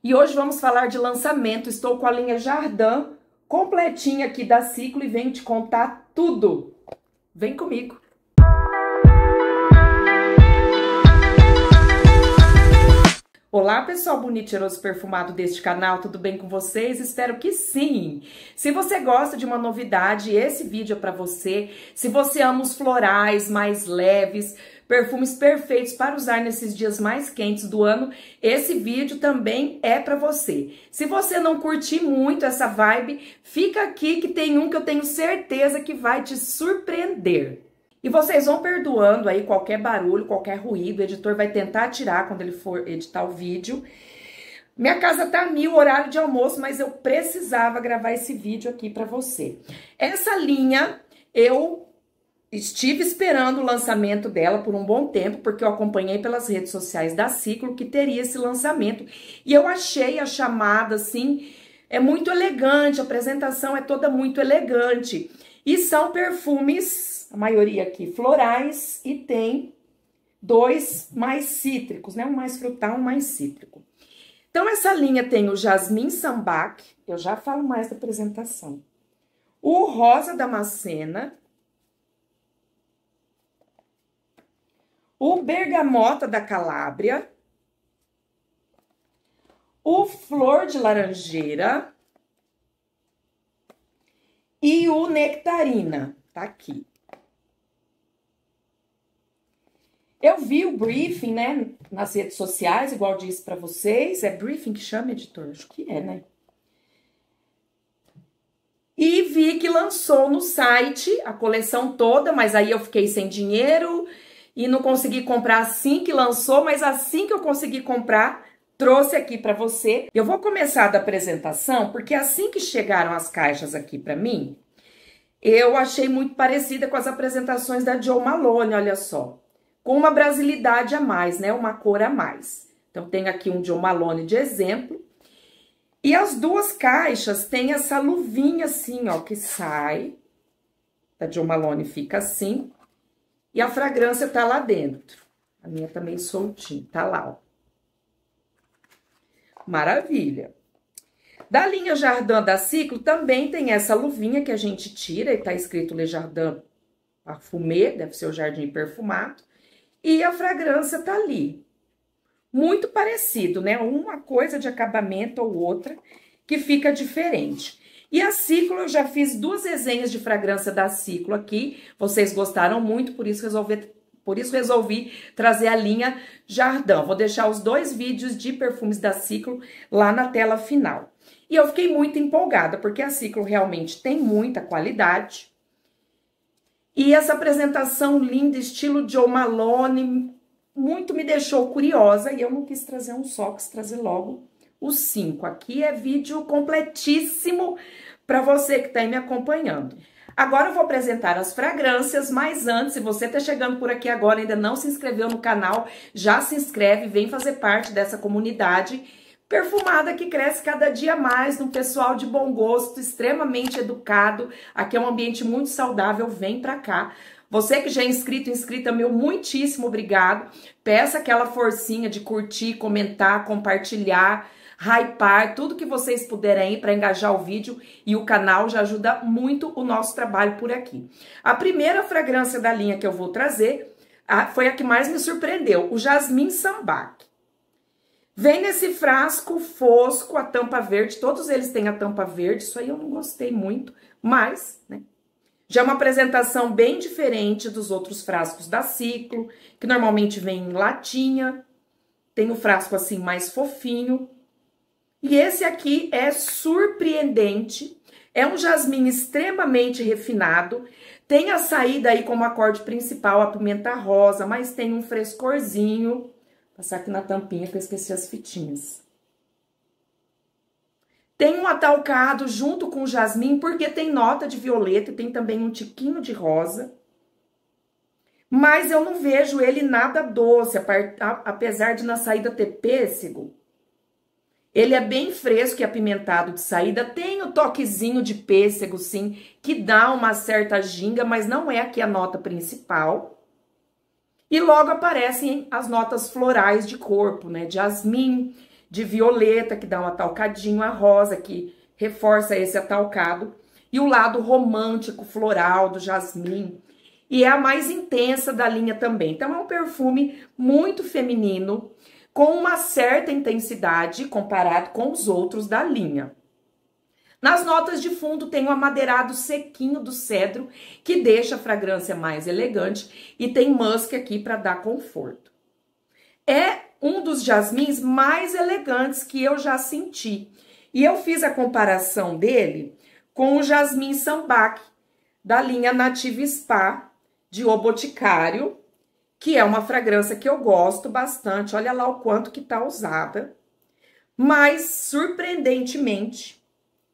E hoje vamos falar de lançamento. Estou com a linha Jardim completinha aqui da Ciclo e venho te contar tudo. Vem comigo. Olá, pessoal bonito, cheiroso, perfumado deste canal, tudo bem com vocês? Espero que sim! Se você gosta de uma novidade, esse vídeo é para você. Se você ama os florais mais leves, perfumes perfeitos para usar nesses dias mais quentes do ano, esse vídeo também é para você. Se você não curtir muito essa vibe, fica aqui que tem um que eu tenho certeza que vai te surpreender. E vocês vão perdoando aí qualquer barulho, qualquer ruído, o editor vai tentar tirar quando ele for editar o vídeo. Minha casa tá mil, horário de almoço, mas eu precisava gravar esse vídeo aqui pra você. Essa linha, eu estive esperando o lançamento dela por um bom tempo, porque eu acompanhei pelas redes sociais da Ciclo que teria esse lançamento. E eu achei a chamada, assim, é muito elegante, a apresentação é toda muito elegante. E são perfumes... A maioria aqui florais e tem dois mais cítricos, né? Um mais frutal, um mais cítrico. Então, essa linha tem o Jasmim Sambac, eu já falo mais da apresentação. O Rosa Damascena. O Bergamota da Calábria. O Flor de Laranjeira. E o Nectarina, tá aqui. Eu vi o briefing, né, nas redes sociais, igual disse pra vocês. É briefing que chama, editor? Acho que é, né? E vi que lançou no site a coleção toda, mas aí eu fiquei sem dinheiro e não consegui comprar assim que lançou, mas assim que eu consegui comprar, trouxe aqui pra você. Eu vou começar da apresentação, porque assim que chegaram as caixas aqui pra mim, eu achei muito parecida com as apresentações da Jo Malone, olha só. Com uma brasilidade a mais, né? Uma cor a mais. Então, tem aqui um Jo Malone de exemplo. E as duas caixas têm essa luvinha assim, ó, que sai. A Jo Malone fica assim. E a fragrância tá lá dentro. A minha tá meio soltinha, tá lá, ó. Maravilha. Da linha Jardim da Ciclo, também tem essa luvinha que a gente tira. E tá escrito Le Jardin Parfumé, deve ser o jardim perfumado. E a fragrância tá ali. Muito parecido, né? Uma coisa de acabamento ou outra que fica diferente. E a Ciclo, eu já fiz duas resenhas de fragrância da Ciclo aqui. Vocês gostaram muito, por isso resolvi trazer a linha Jardim. Vou deixar os dois vídeos de perfumes da Ciclo lá na tela final. E eu fiquei muito empolgada, porque a Ciclo realmente tem muita qualidade. E essa apresentação linda, estilo Jo Malone, muito me deixou curiosa. E eu não quis trazer um só, quis trazer logo os 5. Aqui é vídeo completíssimo para você que está aí me acompanhando. Agora eu vou apresentar as fragrâncias, mas antes, se você está chegando por aqui agora e ainda não se inscreveu no canal, já se inscreve, vem fazer parte dessa comunidade perfumada que cresce cada dia mais, num pessoal de bom gosto, extremamente educado. Aqui é um ambiente muito saudável, vem pra cá. Você que já é inscrito, inscrita, meu muitíssimo obrigado. Peça aquela forcinha de curtir, comentar, compartilhar, hypar, tudo que vocês puderem aí para engajar o vídeo e o canal já ajuda muito o nosso trabalho por aqui. A primeira fragrância da linha que eu vou trazer foi a que mais me surpreendeu, o Jasmim Sambac. Vem nesse frasco fosco, a tampa verde, todos eles têm a tampa verde, isso aí eu não gostei muito, mas, né, já é uma apresentação bem diferente dos outros frascos da Ciclo, que normalmente vem em latinha, tem o frasco assim mais fofinho, e esse aqui é surpreendente, é um jasmim extremamente refinado, tem a saída aí como acorde principal a pimenta rosa, mas tem um frescorzinho. Passar aqui na tampinha que eu esqueci as fitinhas. Tem um atalcado junto com o jasmim, porque tem nota de violeta e tem também um tiquinho de rosa. Mas eu não vejo ele nada doce, apesar de na saída ter pêssego. Ele é bem fresco e apimentado de saída, tem o toquezinho de pêssego, sim, que dá uma certa ginga, mas não é aqui a nota principal. E logo aparecem as notas florais de corpo, né? De jasmim, de violeta, que dá um atalcadinho, a rosa, que reforça esse atalcado, e o lado romântico, floral, do jasmim. E é a mais intensa da linha também. Então, é um perfume muito feminino, com uma certa intensidade comparado com os outros da linha. Nas notas de fundo tem o amadeirado sequinho do cedro, que deixa a fragrância mais elegante, e tem musk aqui para dar conforto. É um dos jasmins mais elegantes que eu já senti. E eu fiz a comparação dele com o jasmim sambac, da linha Native Spa, de O Boticário, que é uma fragrância que eu gosto bastante. Olha lá o quanto que tá usada. Mas, surpreendentemente,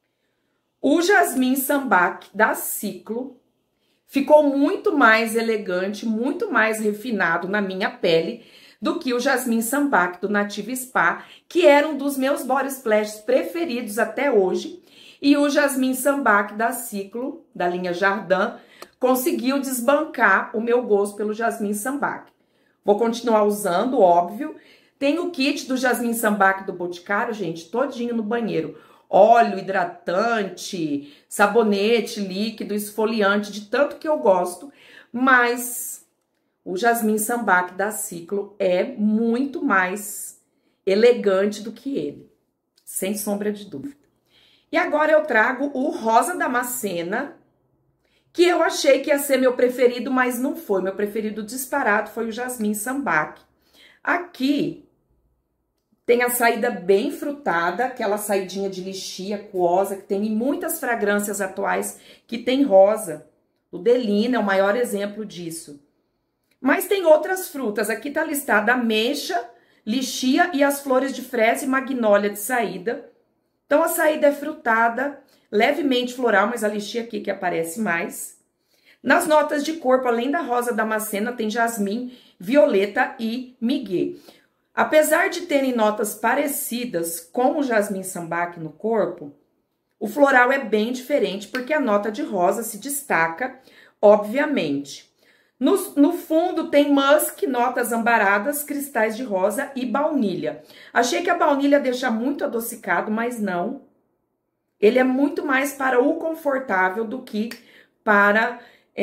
o jasmim sambac da Ciclo ficou muito mais elegante, muito mais refinado na minha pele do que o jasmim sambac do Native Spa, que era um dos meus body splashes preferidos até hoje. E o jasmim sambac da Ciclo, da linha Jardin, conseguiu desbancar o meu gosto pelo jasmim sambac. Vou continuar usando, óbvio. Tem o kit do jasmim sambac do Boticário, gente, todinho no banheiro. Óleo, hidratante, sabonete, líquido, esfoliante, de tanto que eu gosto. Mas o jasmim sambac da Ciclo é muito mais elegante do que ele, sem sombra de dúvida. E agora eu trago o Rosa Damascena, que eu achei que ia ser meu preferido, mas não foi. Meu preferido disparado foi o jasmim sambac. Aqui tem a saída bem frutada, aquela saidinha de lixia aquosa, que tem em muitas fragrâncias atuais que tem rosa. O Delina é o maior exemplo disso. Mas tem outras frutas. Aqui tá listada ameixa, lixia e as flores de fresa e magnólia de saída. Então, a saída é frutada, levemente floral, mas a lixia aqui que aparece mais. Nas notas de corpo, além da rosa damascena, tem jasmim, violeta e migué. Apesar de terem notas parecidas com o jasmim sambac no corpo, o floral é bem diferente, porque a nota de rosa se destaca, obviamente. No fundo tem musk, notas ambaradas, cristais de rosa e baunilha. Achei que a baunilha deixa muito adocicado, mas não. Ele é muito mais para o confortável do que para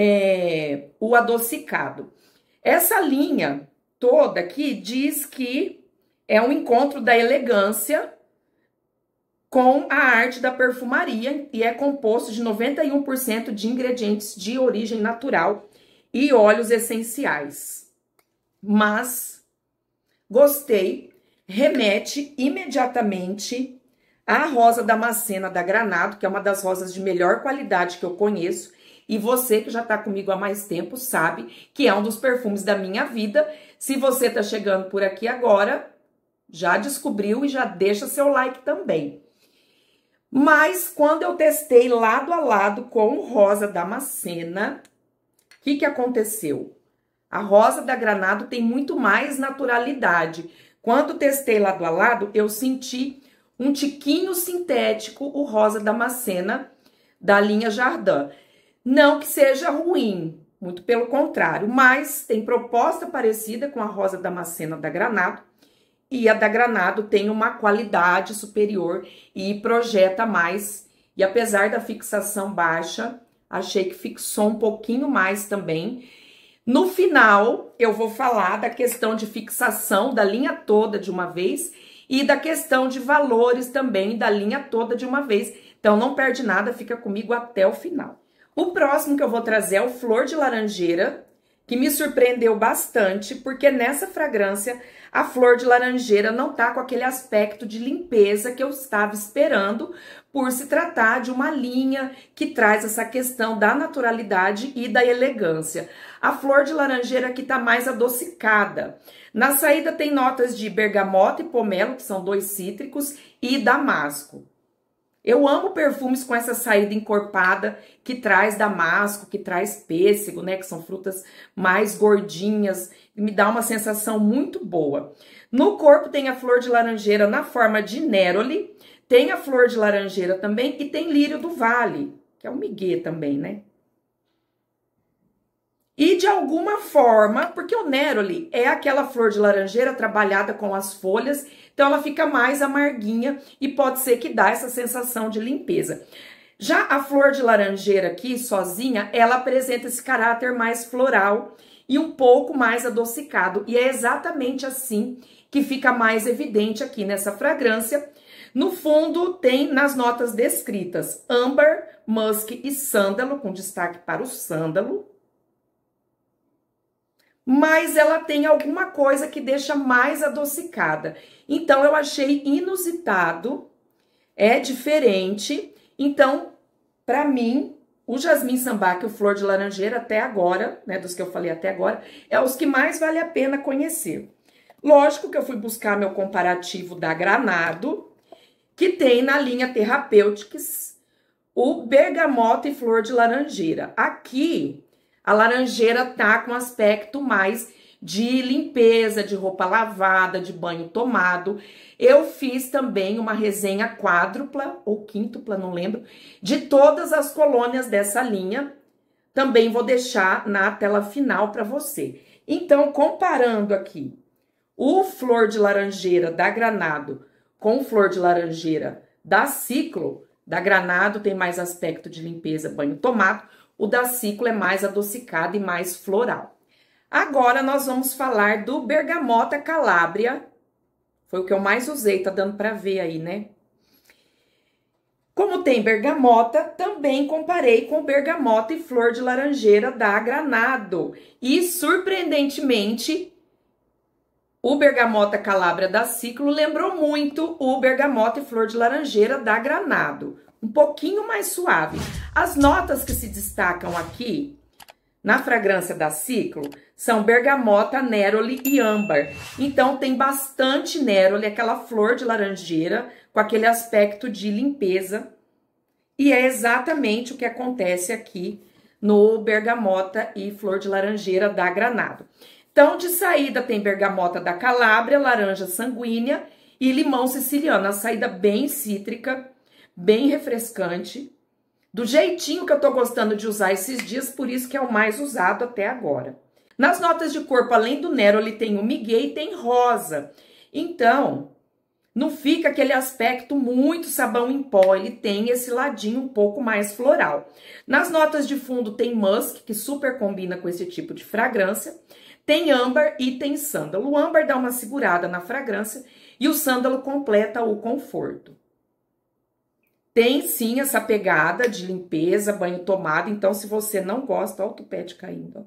o adocicado. Essa linha toda aqui diz que é um encontro da elegância com a arte da perfumaria e é composto de 91% de ingredientes de origem natural e óleos essenciais. Mas gostei, remete imediatamente à rosa damascena da Granado, que é uma das rosas de melhor qualidade que eu conheço. E você que já tá comigo há mais tempo sabe que é um dos perfumes da minha vida. Se você tá chegando por aqui agora, já descobriu e já deixa seu like também. Mas quando eu testei lado a lado com o rosa damascena, o que aconteceu? A rosa da Granado tem muito mais naturalidade. Quando testei lado a lado, eu senti um tiquinho sintético o rosa damascena da linha Jardin. Não que seja ruim, muito pelo contrário, mas tem proposta parecida com a rosa damascena da Granado, e a da Granado tem uma qualidade superior e projeta mais. E apesar da fixação baixa, achei que fixou um pouquinho mais também. No final, eu vou falar da questão de fixação da linha toda de uma vez e da questão de valores também da linha toda de uma vez. Então, não perde nada, fica comigo até o final. O próximo que eu vou trazer é o Flor de Laranjeira, que me surpreendeu bastante, porque nessa fragrância a flor de laranjeira não tá com aquele aspecto de limpeza que eu estava esperando, por se tratar de uma linha que traz essa questão da naturalidade e da elegância. A flor de laranjeira aqui tá mais adocicada. Na saída tem notas de bergamota e pomelo, que são dois cítricos, e damasco. Eu amo perfumes com essa saída encorpada, que traz damasco, que traz pêssego, né? Que são frutas mais gordinhas, me dá uma sensação muito boa. No corpo tem a flor de laranjeira na forma de Neroli, tem a flor de laranjeira também e tem lírio do vale, que é o migué também, né? E de alguma forma, porque o Neroli é aquela flor de laranjeira trabalhada com as folhas, então ela fica mais amarguinha e pode ser que dá essa sensação de limpeza. Já a flor de laranjeira aqui, sozinha, ela apresenta esse caráter mais floral e um pouco mais adocicado. E é exatamente assim que fica mais evidente aqui nessa fragrância. No fundo, tem nas notas descritas âmbar, musk e sândalo, com destaque para o sândalo. Mas ela tem alguma coisa que deixa mais adocicada. Então, eu achei inusitado, é diferente. Então, para mim, o Jasmim Sambac e o Flor de Laranjeira até agora, né, dos que eu falei até agora, é os que mais vale a pena conhecer. Lógico que eu fui buscar meu comparativo da Granado, que tem na linha Therapeutics o Bergamota e Flor de Laranjeira. Aqui, a laranjeira tá com aspecto mais de limpeza, de roupa lavada, de banho tomado. Eu fiz também uma resenha quádrupla ou quíntupla, não lembro, de todas as colônias dessa linha. Também vou deixar na tela final para você. Então, comparando aqui o Flor de Laranjeira da Granado com o Flor de Laranjeira da Ciclo, da Granado tem mais aspecto de limpeza, banho tomado. O da Ciclo é mais adocicado e mais floral. Agora, nós vamos falar do Bergamota Calábria. Foi o que eu mais usei, tá dando pra ver aí, né? Como tem bergamota, também comparei com Bergamota e Flor de Laranjeira da Granado. E, surpreendentemente, o Bergamota Calábria da Ciclo lembrou muito o Bergamota e Flor de Laranjeira da Granado. Um pouquinho mais suave. As notas que se destacam aqui na fragrância da Ciclo são bergamota, neroli e âmbar. Então tem bastante neroli, aquela flor de laranjeira com aquele aspecto de limpeza. E é exatamente o que acontece aqui no Bergamota e Flor de Laranjeira da Granado. Então, de saída tem bergamota da Calábria, laranja sanguínea e limão siciliano. A saída bem cítrica, bem refrescante, do jeitinho que eu tô gostando de usar esses dias, por isso que é o mais usado até agora. Nas notas de corpo, além do neroli, tem o migué e tem rosa. Então, não fica aquele aspecto muito sabão em pó, ele tem esse ladinho um pouco mais floral. Nas notas de fundo tem musk, que super combina com esse tipo de fragrância. Tem âmbar e tem sândalo. O âmbar dá uma segurada na fragrância e o sândalo completa o conforto. Tem sim essa pegada de limpeza, banho tomado, então se você não gosta, ó o tupete caindo, ó.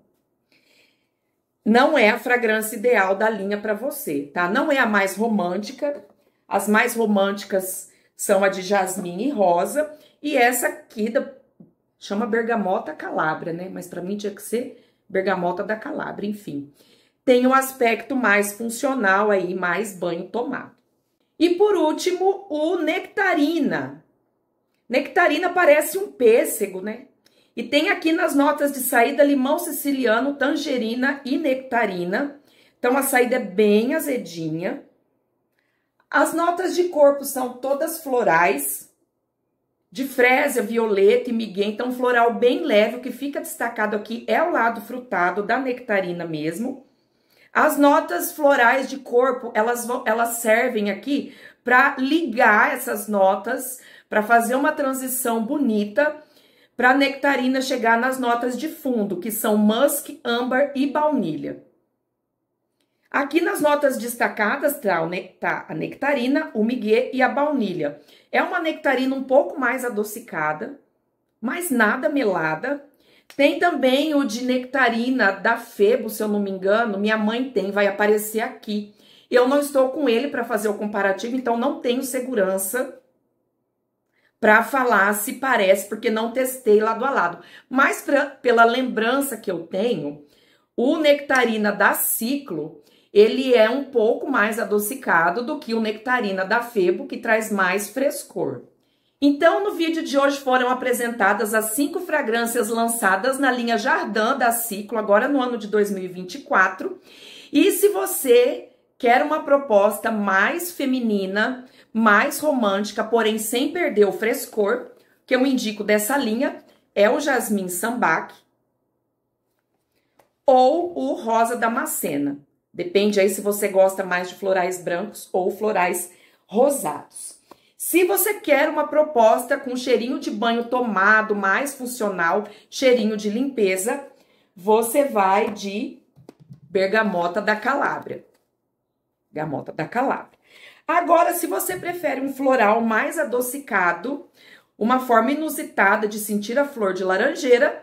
Não é a fragrância ideal da linha para você, tá? Não é a mais romântica, as mais românticas são a de jasmim e rosa, e essa aqui chama Bergamota Calábria, né? Mas para mim tinha que ser Bergamota da Calábria, enfim. Tem um aspecto mais funcional aí, mais banho tomado. E por último, o Nectarina. Nectarina parece um pêssego, né? E tem aqui nas notas de saída limão siciliano, tangerina e nectarina. Então, a saída é bem azedinha. As notas de corpo são todas florais, de frésia, violeta e migué. Então, floral bem leve. O que fica destacado aqui é o lado frutado da nectarina mesmo. As notas florais de corpo, elas servem aqui para ligar essas notas, para fazer uma transição bonita, para a nectarina chegar nas notas de fundo, que são musk, âmbar e baunilha. Aqui nas notas destacadas tá a nectarina, o migué e a baunilha. É uma nectarina um pouco mais adocicada, mas nada melada. Tem também o de nectarina da Febo, se eu não me engano, minha mãe tem, vai aparecer aqui. Eu não estou com ele para fazer o comparativo, então não tenho segurança para falar se parece, porque não testei lado a lado. Mas pela lembrança que eu tenho, o nectarina da Ciclo, ele é um pouco mais adocicado do que o nectarina da Febo, que traz mais frescor. Então, no vídeo de hoje foram apresentadas as 5 fragrâncias lançadas na linha Jardin da Ciclo, agora no ano de 2024. E se você quer uma proposta mais feminina, mais romântica, porém sem perder o frescor, que eu indico dessa linha é o Jasmim Sambac, ou o rosa damascena. Depende aí se você gosta mais de florais brancos ou florais rosados. Se você quer uma proposta com cheirinho de banho tomado, mais funcional, cheirinho de limpeza, você vai de bergamota da Calábria. Bergamota da Calábria. Agora, se você prefere um floral mais adocicado, uma forma inusitada de sentir a flor de laranjeira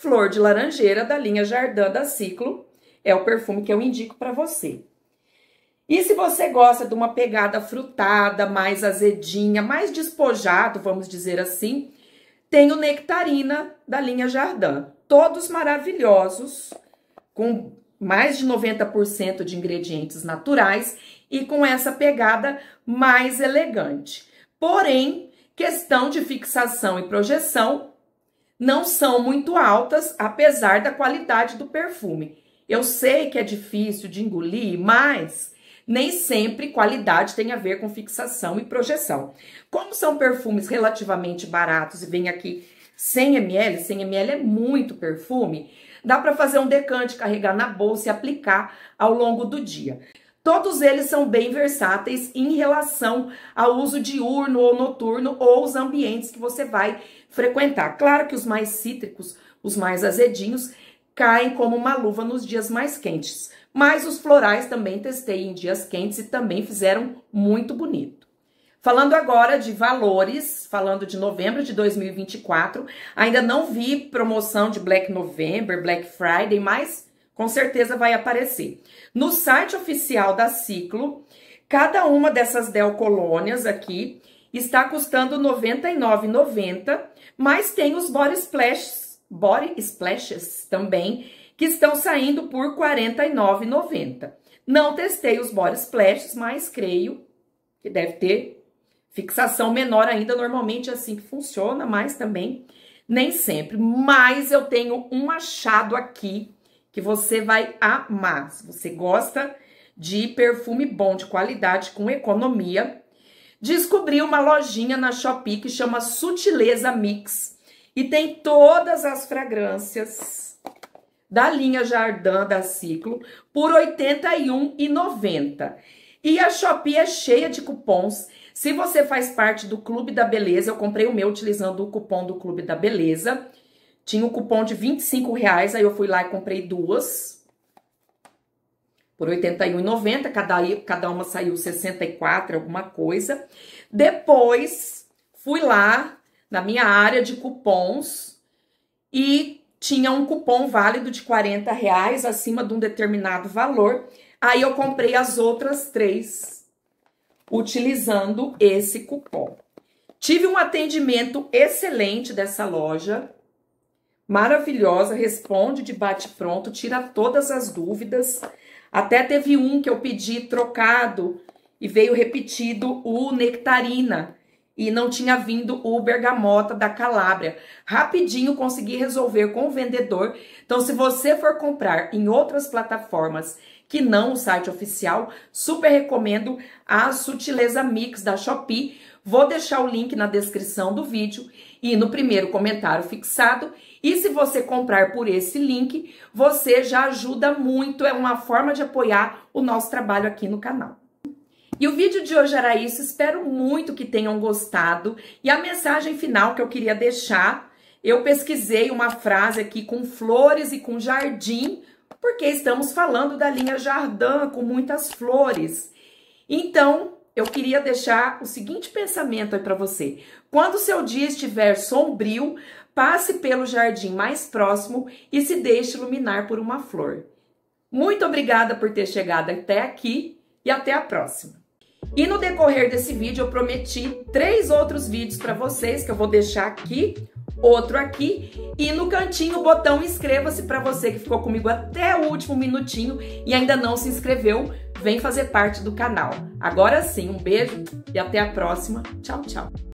da linha Jardin da Ciclo, é o perfume que eu indico para você. E se você gosta de uma pegada frutada, mais azedinha, mais despojado, vamos dizer assim, tem o Nectarina da linha Jardin. Todos maravilhosos, com mais de 90% de ingredientes naturais e com essa pegada mais elegante. Porém, questão de fixação e projeção não são muito altas, apesar da qualidade do perfume. Eu sei que é difícil de engolir, mas nem sempre qualidade tem a ver com fixação e projeção. Como são perfumes relativamente baratos e vem aqui 100 ml, 100 ml é muito perfume, dá para fazer um decante, carregar na bolsa e aplicar ao longo do dia. Todos eles são bem versáteis em relação ao uso diurno ou noturno ou os ambientes que você vai frequentar. Claro que os mais cítricos, os mais azedinhos, caem como uma luva nos dias mais quentes. Mas os florais também testei em dias quentes e também fizeram muito bonito. Falando agora de valores, falando de novembro de 2024, ainda não vi promoção de Black November, Black Friday, mas com certeza vai aparecer. No site oficial da Ciclo, cada uma dessas Del Colônias aqui está custando R$ 99,90, mas tem os Body Splashes também, que estão saindo por R$ 49,90. Não testei os Body Splashes, mas creio que deve ter fixação menor ainda, normalmente é assim que funciona, mas também nem sempre. Mas eu tenho um achado aqui que você vai amar. Se você gosta de perfume bom, de qualidade, com economia, descobri uma lojinha na Shopee que chama Sutileza Mix e tem todas as fragrâncias da linha Jardin da Ciclo por R$ 81,90. E a Shopee é cheia de cupons. Se você faz parte do Clube da Beleza, eu comprei o meu utilizando o cupom do Clube da Beleza. Tinha um cupom de R$ 25,00, aí eu fui lá e comprei duas por R$ 81,90. Cada uma saiu 64, alguma coisa. Depois, fui lá na minha área de cupons e tinha um cupom válido de R$ 40,00 acima de um determinado valor. Aí eu comprei as outras 3 utilizando esse cupom. Tive um atendimento excelente dessa loja, maravilhosa, responde de bate-pronto, tira todas as dúvidas. Até teve um que eu pedi trocado e veio repetido o Nectarina e não tinha vindo o Bergamota da Calábria. Rapidinho consegui resolver com o vendedor. Então, se você for comprar em outras plataformas que não o site oficial, super recomendo a Sutileza Mix da Shopee. Vou deixar o link na descrição do vídeo e no primeiro comentário fixado. E se você comprar por esse link, você já ajuda muito, é uma forma de apoiar o nosso trabalho aqui no canal. E o vídeo de hoje era isso, espero muito que tenham gostado. E a mensagem final que eu queria deixar, eu pesquisei uma frase aqui com flores e com jardim, porque estamos falando da linha Jardin com muitas flores. Então, eu queria deixar o seguinte pensamento aí para você. Quando o seu dia estiver sombrio, passe pelo jardim mais próximo e se deixe iluminar por uma flor. Muito obrigada por ter chegado até aqui e até a próxima. E no decorrer desse vídeo eu prometi 3 outros vídeos para vocês que eu vou deixar aqui, outro aqui e no cantinho o botão inscreva-se para você que ficou comigo até o último minutinho e ainda não se inscreveu, vem fazer parte do canal. Agora sim, um beijo e até a próxima. Tchau, tchau.